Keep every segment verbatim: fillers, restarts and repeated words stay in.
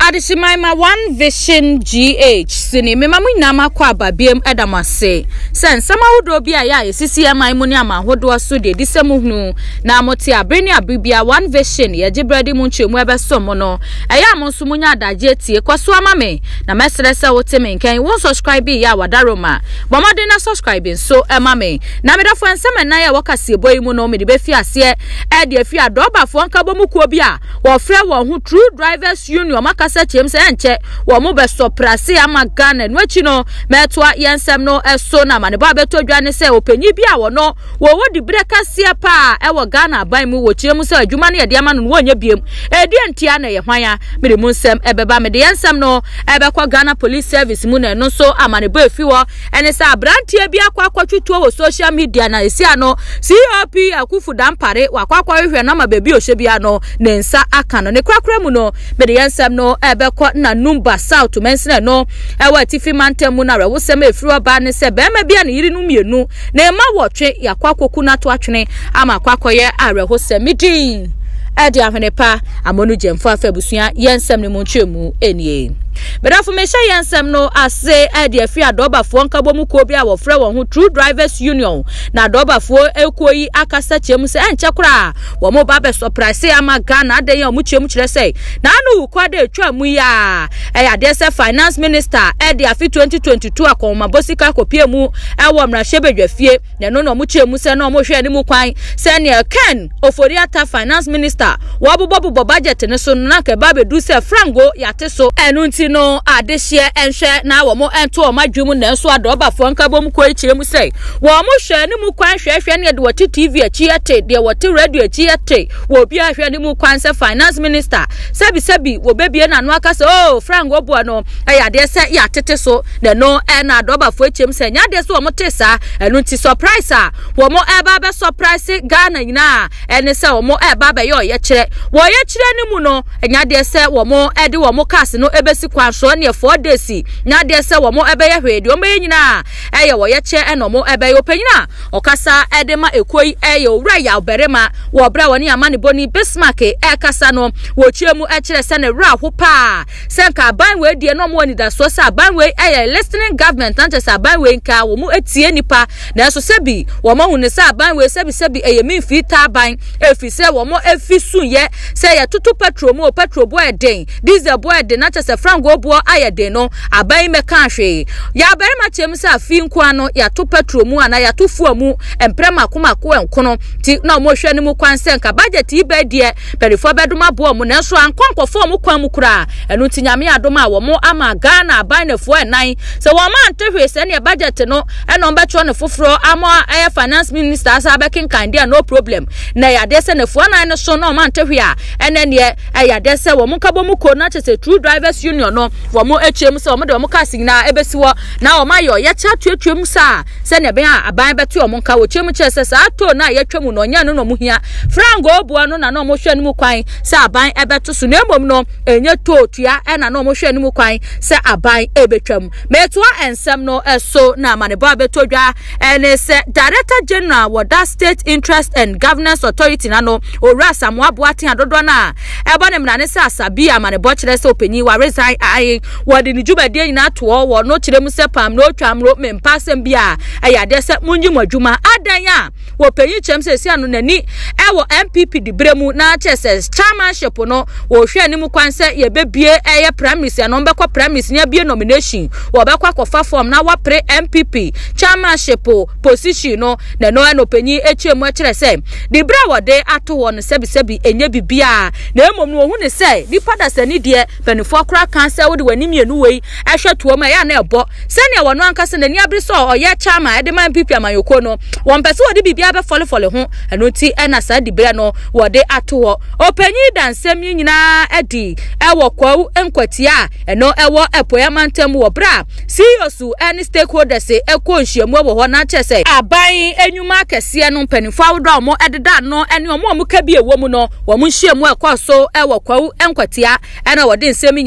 Adishima one vision G H sini me mamu nyama kwa babiem edamase sen sama wodo bia ya esisi amai mu ne ama hodo so de disemu hunu na moti abreni abribia one vision ye gibredi mu nchemu ebesom no eya monso munya adaje tie kwaso amame na mesrese wote me nkan won subscribe ya wadaroma bomade na subscribe so emame na medafo ensem na ya wakase boy mu no me de befi ase e de afi adoba fo nka bomu kuo bia wo frɛ wo hu True Drivers Union makasa chem se enche wo mo be soprase amagana no achi no metwa yensem no eso na mane ba beto dwane se opanyi bia wo no wo wodi breka sia pa e wo Ghana aban mu wo chire mu se adwuma na ye de ama no wo nya biem e di entia na ye hwan me mu nsem e beba me de yensem no e be kwa Ghana Police Service mu na no so amane ba efi wo ene se abrantie bia kwa kwatwuto wo social media na esi ano C O P akufu dampare wakwakwa hwehwe na ma bebi ohye bia no ne nsa aka no ne kwakra mu no me de yensem no ebe kwa na number south mensene no ewa tifi mantemu na rewo sem efiri oba ne se be ma bia ne yiri nu mienu na ema wotwe yakwakoku na to atwene ama kwakoye areho semidin edi ahwenepa amonu jemfo afabusua yensem ne monchemu enie But for me, say ansem no ase e de afi adoba fo nka bomu ko bia wo frɛ won ho True Drivers Union na adoba fo ekoyi akasa chemu se enche kura wo mo ba be surprise ama Ghana de yan mu chemu kire sei na anu kwa de twa mu ya e ya de se finance minister e de afi twenty twenty-two akoma bosika kopie mu e wo mra hwebedwafie na no no mu chemu se no mo hwe ani mu kwan se ne Ken Oforiata finance minister wo bobo budget ne so na ke ba be du se frango yate so enu no adehye enhwe na wo mo ento o madwum na enso adoba fo nka bom ko ekire mu sei wo mo hwe ni mu kwan hwehwe ne de wote T V achi ete de wote radio achi ete wo bia hwe ni mu kwan se finance minister sabi sabi wo bebie na no aka se oh frango bo no eya de se ya tete so de no e na adoba fo echem se nya de so wo mo tesa enu nti surprise a wo mo e ba be surprise Ghana nyina ene se wo mo e ba be yo ye kire wo ye kire ni mu no nya de se wo mo e de wo mo cast no ebesi kwaso ne four days na de se wo mo ebe ye hwedi o me nyina eye wo ye che eno mo ebe ye opanyina okasa edema ekoi eye owura ya oberema wo bra woni amane boni Bismarck e kasa no wo chiemu e kire se ne wura ho pa se nka ban we die no mo ni da so sa ban we eye listening government ante sa ban we nka wo mu etie nipa na so sebi wo mo hu ne sa ban we sebi sebi eye mi fita ban efi se wo mo efi sunye se ye tutu petrol mo petrol bo eden diesel bo eden na se frango bo ayede no aban meka hwe ya bere ma chem se afi nkwa no ya to petrol mu ana ya to fu mu emprema kuma ko enkono ti na mo hwe ni mu kwan se nka budget ibe die perifo beduma bo mu na so ankonkofo mu kwan mu kura enu ti nyame adoma wo mo ama Ghana aban na fo enan se wo ma ntehwe se ne budget no eno becho ne foforo ama air finance minister sa bekin kan dia no problem na ya de se ne fo enan no so no ma ntehwe a ene ne ya de se wo mu ka bo mu ko na se True Drivers Union no wo mo echem se wo mo de wo ka signa ebesi wo na wo mayo ye cha tuetwem sa se ne ben a aban beto wo mo ka wo chem che se sa to na ye twem no nya no no mu hia frango obuo no na no mo hwe ni mu kwan se aban ebeto so na emom no enye to tua e na no mo hwe ni mu kwan se aban ebetwam meto ensem no eso na mane ba beto dwa ene se Director General wo that State Interest and Governance Authority na no owura Samoa Boaten adodo na ebo ne mna ne se asabi amane bo kire se openyi wa resign ai wodi ni jubade nyina to wo no kire mu se pam no twamro mempasem bia aya de se munyi madwuma adan a wo penyi chem se si anu nani e wo M P P di bremu na chese chairmanship no wo hwe ani mu kwan se ye bebie eye premise no mbekọ premise nya bie nomination wo bekọ akọfa form na wa pre M P P chairmanship position no na no eno penyi echemu akire se di bra wode ato wo no sebi sebi enye bibia na emom no hu ne se ni pada sani de benifo kra kan se wo de wani mienu wei ehwe to ma ya na ebo se ne wo no anka se na ni abri so oye chairman e de man M P P amayoko no won pese wo de bibia be fole fole ho eno ti ena sa di bra no wo de ato wo opanyi dansem nyina edi ewo kwawu enkwatia eno ewo epoyamantem wo bra C E O su any stakeholders eko nhyiamu wo ho na chese aban enyuma kese no mpanifo awodo mo ededa no ene omo mo ka bi ewo mu no wo mo nhyiamu ekoso ewo kwawu enkwatia ena wo de nsem nyina tujo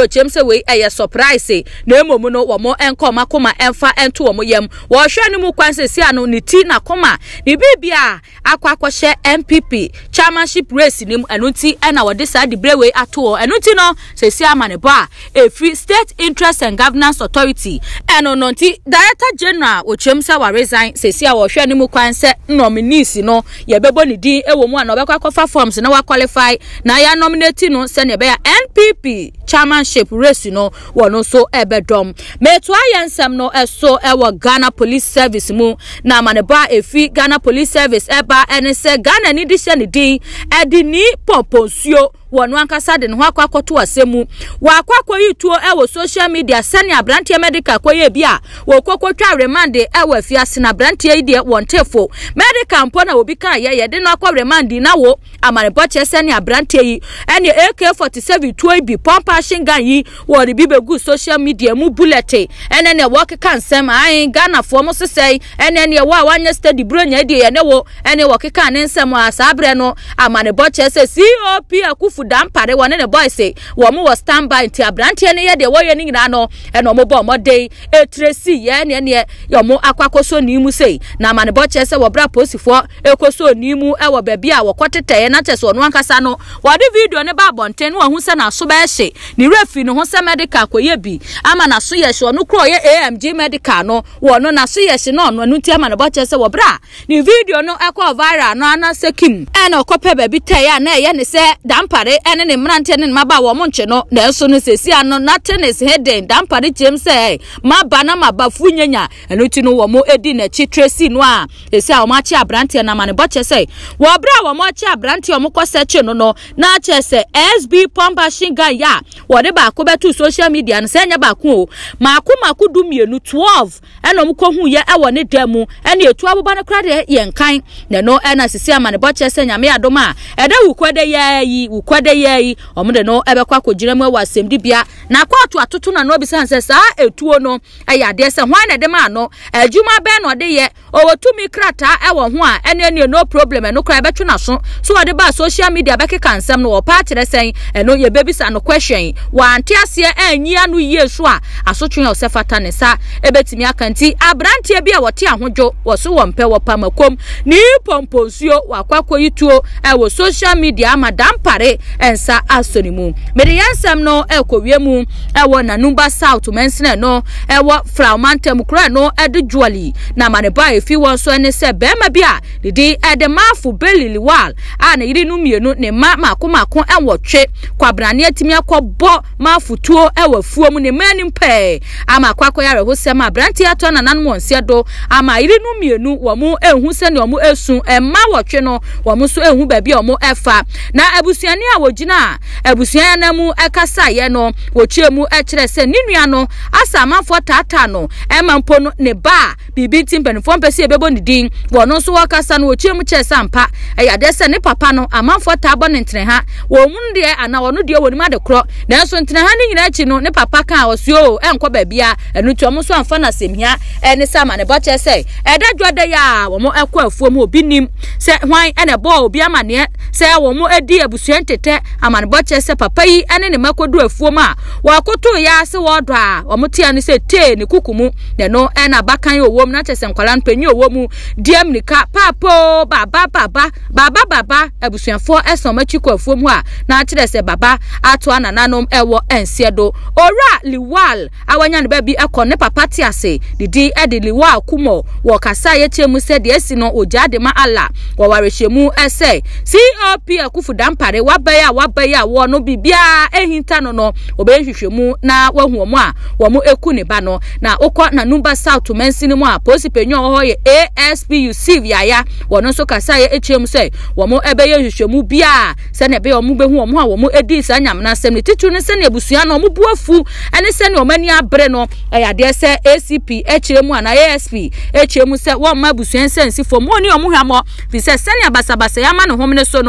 no chemse we eye surprise na emomu no wo mo enko makoma emfa ento wo mo yam wo hwe ne mu kwanse si ano ne ti na koma ne bibia akwa akwhye M P P chairmanship race nim eno ti na wo de sa de brewe ato eno ti no se si amane ba e free state interest and governance authority eno no ti director general o chemse wa resign se si a wo hwe ne mu kwanse nominees no ye bebo ne din e wo mu ana obekwa kofa forms na wa qualify na ya nominate no se ne be ya N P P chairmanship race no wono so ebedom meto ayensem no eso ewo Ghana Police Service mu na maneba efi Ghana Police Service eba ene se Ghana ni di hye ne din edi ni poponsuo wono ankasa de ne ho akwakoto asemu wa akwakọ yituo ewo social media sani abrantie medical koye bia wo kokotwa remand ewo afiase na abrantie ide wontefo medical mpo na obi kan ye ye de no akọ remand na wo amanebo che sani abrantie yi ene A K forty-seven tuo bi pompa shingan yi wo de bi begu social media mu bullet ene ne wo keka nsem ai Ghana fo mo sesei ene ne wo awanye study bronya ide ye ne wo ene wo keka ne nsem asabre no amanebo che se C O P akufu dampare wone ne boy say wo mo was standby nti abrantie ne ye de wo ye ni nyina no eno mo bo mo dey etresi ye ne ne yo mo akwakoso ni mu sei na amanebo che se wo bra posifo ekoso ni mu e wo ba bia wo kotete na che so no ankasa no wo de video ne ba bonten wo hu se na so ba hye ni refi no ho se medical koye bi ama na so ye hye no kro ye A M G medical no wo no na so ye hye no no nti amanebo che se wo bra ni video no ekọ viral no ana sekim e na okope ba bi te ya na ye ne se dampare ene ne mrante ne maba wo monche no na eso no sesi ano na tennis heading dampare James eh maba na maba funyanya eno ti no wo mo edi na chi Tracy no a esi a wo ma chi abrante na mane boche sei wo bra wo mo chi abrante o mo kwese no no na che se S B Pomba Shinga ya wo de ba ko betu social media no se nya ba ko o maako maako du mienu twelve eno mo ko hu ye e wo ne damu ene etu aboba no kra de ye nkan na no ena sisi amane boche se nyame adoma e da wukwede ye yi wukwede ye omde no ebekwa kogire mu wasem dibia na kwatu atoto na no bisa nse saa etuo no eya de se hwan na de ma no adwuma be no de ye owotumi krata ewo ho a ene ene no problem no kra betwe na so so de ba social media bekeka nsem no opa kire sen eno ye bebisa no question wanti ase anyi anu yesu a asotwe osefata ne sa ebetimi akanti abrantie bia wote ahodwo woso wompe wopamakom ni pomponsuo wakwakọ yituo ewo social media madam pare ensa asonimu mede yansam no ekowiemu ewo na number south mensene no ewo Flaunting kura no edjuali na maneba efi won so ene se bema bia didi edemafu beliliwal a na yiri nu mienu ne ma makomako enwotwe kwabrane atimi akọbọ mafutuo ewo fuom ne manim pe ama kwakọ yare hosem abranti ato na nanmo onse do ama yiri nu mienu wo mu ehu se ne omu esu emma wotwe no wo mu so ehu ba bia omu efa na abusuani a wogina abusuan na mu ekasa ye no wochie mu ekire se ninua no asa amanfo tata no emampo no ne ba bibi timpenfo mpese ebebo ne din wono so wakasa no wochie mu che sampa eya de se ne papa no amanfo tabo ne ntre ha wo mu de ana wono de woni ma de kro na so ntre ha ni nyina chi no ne papa kan osuo enko ba bia enu to mo so amfa na semhia ene sama ne boche se edadwo de ya wo mo ekọ afuo mu obi nim se hwan ene bo obi amane se wo mo edi abusuan tete amane boche se papa yi ene ne makodu afuo ma wakoto ya se wodo a omotia ne se te ne kukumu ne no ena bakan owom na chese nkwala npanyi owomu diem nika papo baba baba baba baba abusuanfo esomachiko afuo mu a na kire se baba ato anananom ewo ensiedo ora liwal awanya ne ba bi ekọ ne papa ti ase didi edi liwal kumo wo kasa ye chemu se de esi no ojade ma ala wo warehemu ese C O P akufu dampare wabaya wabaya wo no bibia ehinta no no obehwehwemu na wahu mu a wo mu eku ne ba no na okọ na number south mensini mu a police penyo ho ye A S P U C ya wo no so kasa ye echemu se wo mu ebeye hwehwemu bia se ne be wo mu behu wo mu a wo mu edi sa nyamna sem ne titu ne se ne ebusua no mu buafu ene se ne omani abre no eya de se A C P echemu ana A S P echemu se wo ma busua sensi fo mu oni omu hwamo fi se se ne abasabasa ya ma ne homne so no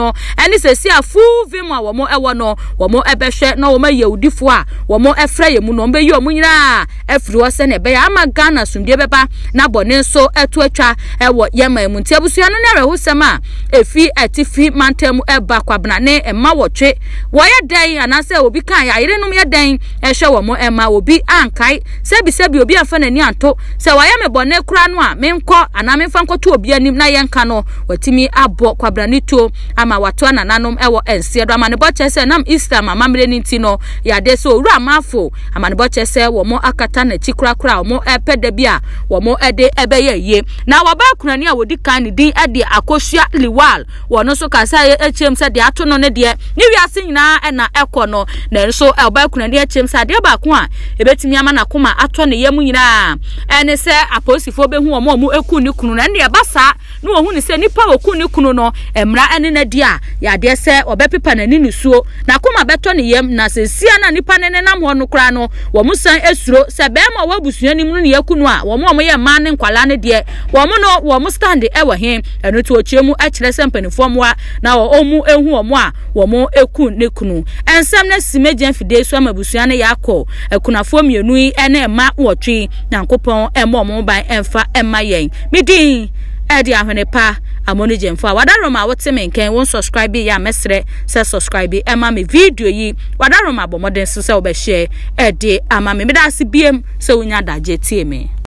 no ene se si afu vim a wo mo ewo no wo mo ebehwe na wo ma yewudifo a wo mo efra ye mu no mbe yi omu nyina afiri wo se ne be ya ama Ghana sumdie beba na bone so etu atwa ewo yema mu nti abusua no na rehusem a efi atifi mantam eba kwabna ne ema wotwe wo ye dan anase obi kan ya yire num ye dan ehwe wo mo ema obi ankai sebi sebi obi afa nani anto se wo ye me bone kura no a menko ana memfa nkoto obi anim na ye nka no watimi abo kwabna ni to ama wato anananom ewo ense do ama ne bo chese nam Easter mama mre ni ti no ya de so ru amafo ama ne bo chese wo mo akata na chikura kura wo mo epede bia wo mo ede ebe ye ye na wo ba kunani a wodi kan ni din ade akosua liwal wo no so kasa ye echem se de ato no ne de ni wiase nyina e na ekọ no na so e ba kunani echem se de ba ko a ebetimi ama na koma ato ne yemu nyina ene se aposifo be hu wo mo eku ni kunu na ne basa no wo hu ni se nipa oku ni kunu no emra ene na di a ya de se obepepa na ni nusuo na koma beto ne yem na se sia na nipa ne nam ho no kra no wo musan esuro se be ma wabusua ni mu ne yakunu a wo mo mo ye ma ne nkwala ne de wo mo no wo mo stand e wa he eno to ochiemu a kire se mpanifo mo a na wo omu ehu wo mo a wo mo eku ne kunu ensam na simejan fide so amabusua ne yakọ ekunafo mienu yi ene ma wotwe nyankopon emo mo ban emfa emma yen midin edi ahwene pa amoni jemfa wadaroma wote menken won subscribe ya mesre se subscribe emma me video yi wadaroma bomoden so se obehye edi ama me medase biem se wonya daje tie me